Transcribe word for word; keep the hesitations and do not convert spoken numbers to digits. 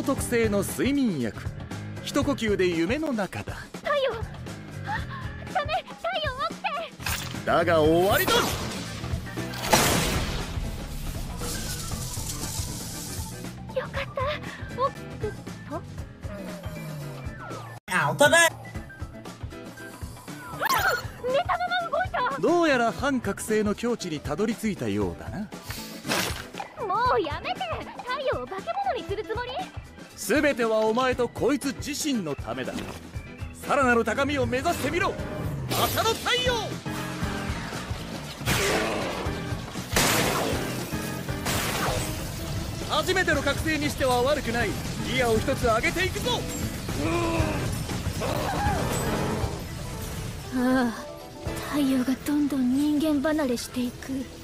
の特性の睡眠薬。一呼吸で夢の中だ。 太陽、あ、ダメ、太陽起きて。 だが終わりだ。 よかった。おっと。 ảo thật đấy. 寝たまま動いた。 どうやら半覚醒の境地にたどり着いたようだな。 もうやめて。太陽を化け物にするつもり？ 全てはお前とこいつ自身のためだ。さらなる高みを目指してみろ、朝の太陽。初めての覚醒にしては悪くない。ギアを一つ上げていくぞ。 ああ、太陽がどんどん人間離れしていく。